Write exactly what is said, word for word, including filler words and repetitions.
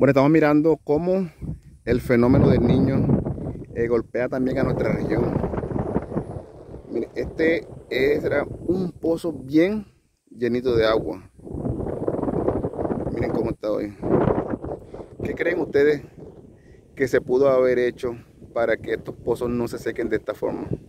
Bueno, estamos mirando cómo el fenómeno del niño eh, golpea también a nuestra región. Miren, este era un pozo bien llenito de agua. Miren cómo está hoy. ¿Qué creen ustedes que se pudo haber hecho para que estos pozos no se sequen de esta forma?